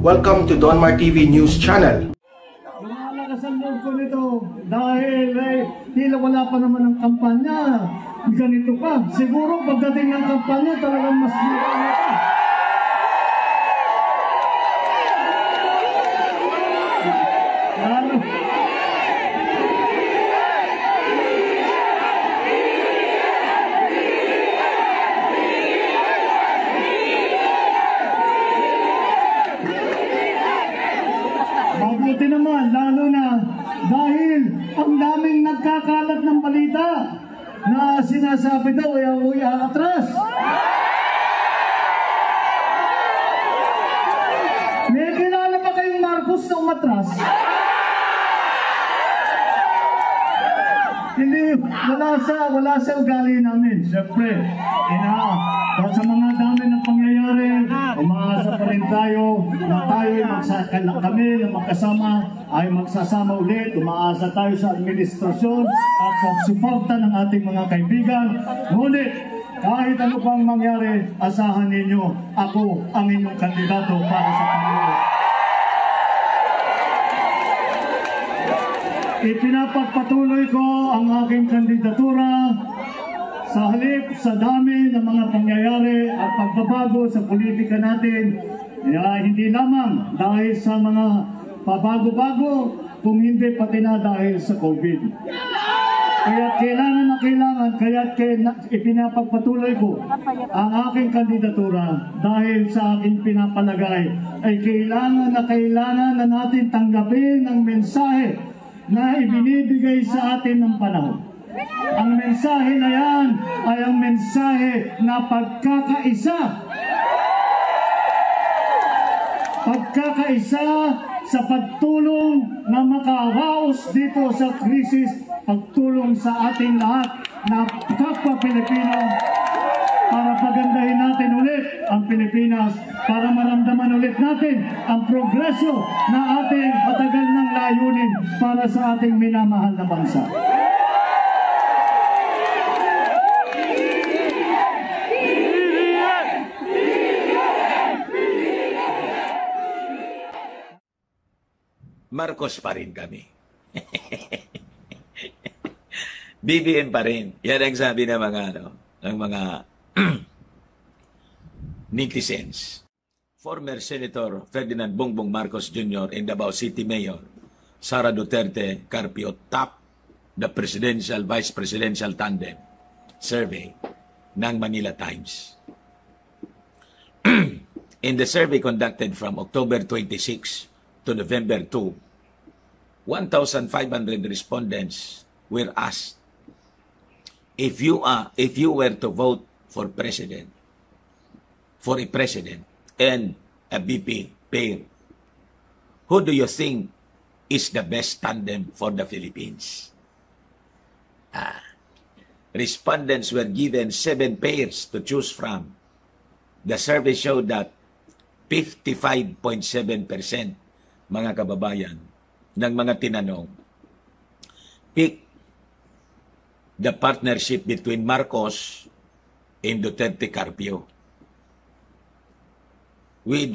Welcome to Donmar TV News Channel. Lumalakas ang loob ko nito dahil tila wala pa naman ang kampanya. Ganito pa. Siguro pagdating ng kampanya talagang mas marami pa. Mabuti naman, lalo na dahil ang daming nagkakalat ng balita na sinasabi daw ay atras. May kilala ba kayong Marcos na umatras? Hindi, wala sa ugali namin. Siyempre, sa mga dami ng pangyayari, umaasa pa rin tayo na kami na magkasama ay magsasama ulit. Umaasa tayo sa administrasyon at sa suporta ng ating mga kaibigan. Ngunit, kahit ano pang mangyari, asahan ninyo, ako ang inyong kandidato para sa Pangulo. Ipinapagpatuloy ko ang aking kandidatura sa halip sa dami ng mga pangyayari at pagbabago sa politika natin. Hindi lamang dahil sa mga pabago-bago, kung hindi pati na dahil sa COVID. Kaya kailangan, ipinapagpatuloy ko ang aking kandidatura dahil sa aking pinapalagay ay kailangan na natin tanggapin ang mensahe na ibinibigay sa atin ng panahon. Ang mensahe na yan ay ang mensahe na pagkakaisa. Pagkakaisa sa pagtulong na makaraos dito sa krisis, pagtulong sa ating lahat na kapwa Pilipino para pagandahin natin ulit ang Pilipinas, para maramdaman ulit natin ang progreso na ating matagal ng layunin para sa ating minamahal na bansa. Marcos pa rin kami. BBM pa rin. Yan ang sabi ng mga netizens. Former Senator Ferdinand Bongbong Marcos Jr. and Davao City Mayor Sara Duterte Carpio top the Vice Presidential Tandem survey ng Manila Times. In the survey conducted from October 26 to November 2, 1,500 respondents were asked if you were to vote for a president and a VP pair, who do you think is the best tandem for the Philippines? Respondents were given 7 pairs to choose from. The survey showed that 55.7% mga kababayan ng mga tinanong pick the partnership between Marcos and Duterte Carpio, with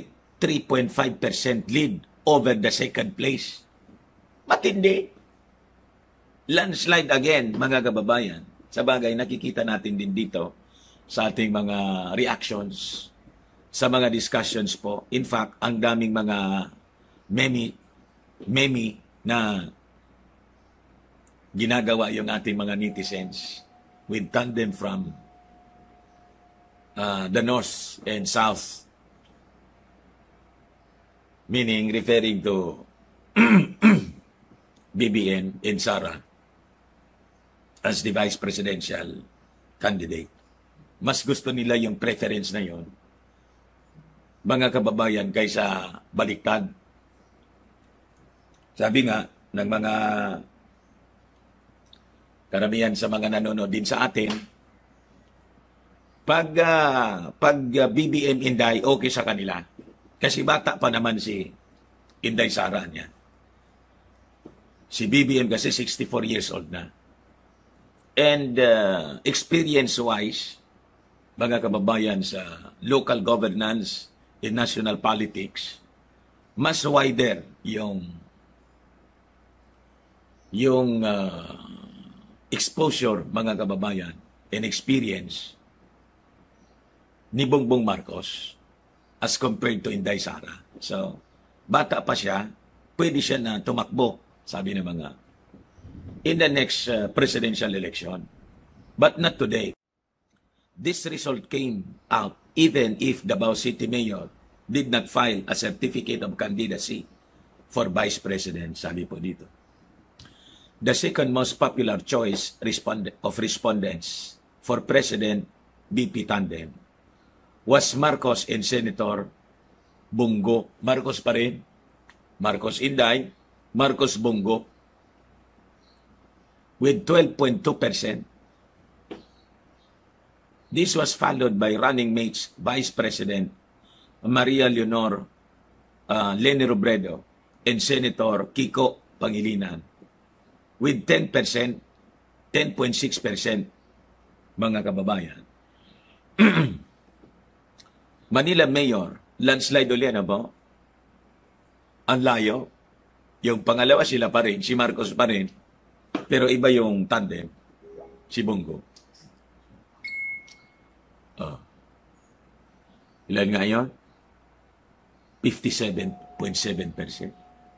43.5% lead over the second place. Matindi. Landslide again, mga kababayan. Sa bagay, nakikita natin din dito sa ating mga reactions, sa mga discussions po. In fact, ang daming mga meme na ginagawa yung ating mga netizens with tandem from the north and south, meaning referring to BBM and Sara as the vice presidential candidate. Mas gusto nila yung preference na yon, mga kababayan, kaysa baliktad. Sabi nga ng mga karamihan sa mga nanonood din sa atin, pag BBM Inday, okay sa kanila. Kasi bata pa naman si Inday Sara niya. Si BBM kasi 64 years old na. And experience-wise, mga kababayan, sa local governance in national politics, mas wider yung exposure, mga kababayan, and experience ni Bongbong Marcos as compared to Inday Sara. So, bata pa siya, pwede siya na tumakbo, sabi ng mga, in the next presidential election. But not today. This result came out even if Davao City Mayor did not file a certificate of candidacy for Vice President, sabi po dito. The second most popular choice of respondents for President BP tandem was Marcos and Senator Bongo. Marcos pa rin. Marcos Inday, Marcos Bongo. With 12.2%. This was followed by running mates Vice President Maria Leonor Leni Robredo and Senator Kiko Pangilinan with 10%, 10.6%, mga kababayan. Manila Mayor, landslide ulit, ano po? Ang layo. Yung pangalawa sila pa rin, si Marcos pa rin, pero iba yung tandem, si Bongo. Ilan nga yun? 57.7%.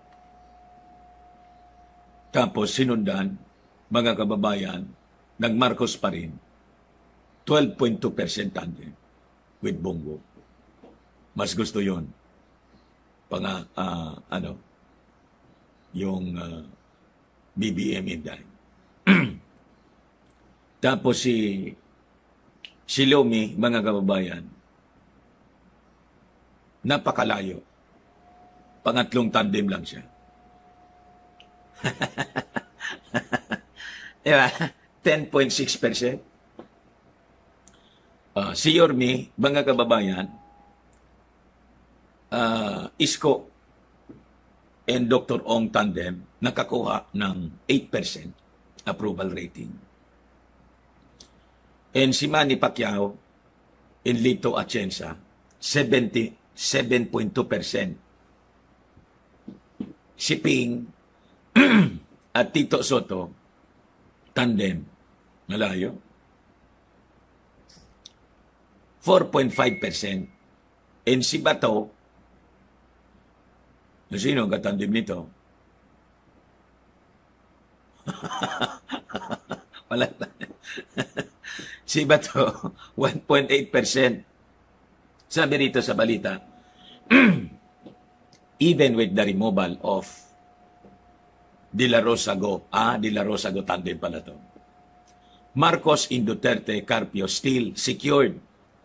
Tapos sinundan, mga kababayan, nag-Marcos pa rin, 12.2% tandem with Bongo. Mas gusto yon yung BBM Inday. Tapos si Lomi, mga kababayan, napakalayo. Pangatlong tandem lang siya. Diba? 10.6%. Si Yormi, mga kababayan, Isko and Dr. Ong tandem nakakuha ng 8% approval rating. And si Manny Pacquiao and Lito Atienza, 7.2%. Si Ping at Tito Soto, tandem, malayo, 4.5%. And si Bato, sino ang katandem nito? Wala. Si Bato, 1.8%. Sabi rito sa balita, even with the removal of De La Rosa Go, De La Rosa Go tandem pala to. Marcos in Duterte Carpio still secured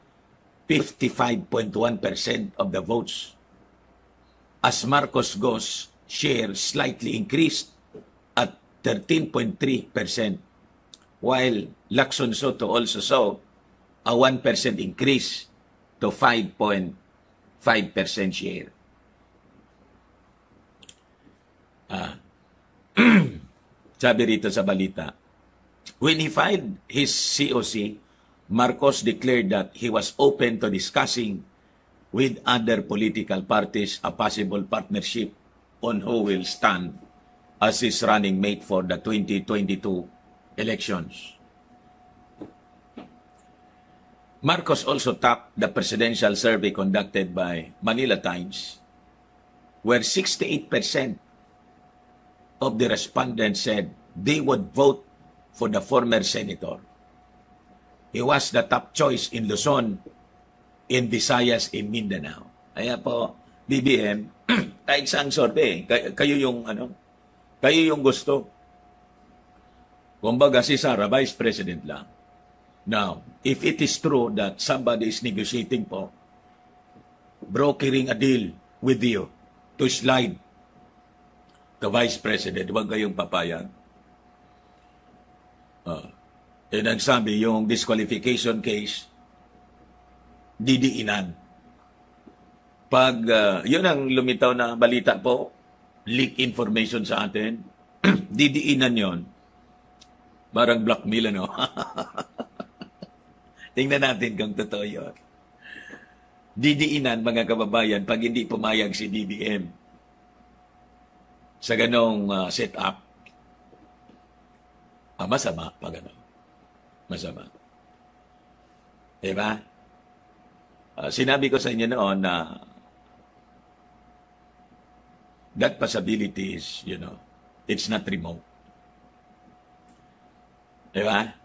55.1% of the votes as Marcos Go's share slightly increased at 13.3%, while Lacson Soto also saw a 1% increase to 5.5% share. Sabi rito sa balita, when he filed his COC, Marcos declared that he was open to discussing with other political parties a possible partnership on who will stand as his running mate for the 2022 elections. Marcos also topped the presidential survey conducted by Manila Times, where 68% of the respondents said they would vote for the former senator. He was the top choice in Luzon, in Visayas, in Mindanao. Kaya po, BBM, kahit saan survey, kayo yung gusto. Kumbaga si Sara, Vice President lang. Now, if it is true that somebody is negotiating po, brokering a deal with you to slide the Vice President, huwag kayong papayag. Ang sabi, yung disqualification case, didiinan. Pag, yun ang lumitaw na balita po, leak information sa atin, didiinan yon. Parang blackmail, ano? Tingnan natin kung totoo yun. Didiinan, mga kababayan, pag hindi pumayag si BBM sa ganong setup, masama pa gano'n. Masama. Diba? Sinabi ko sa inyo noon na that possibility is, it's not remote. Diba?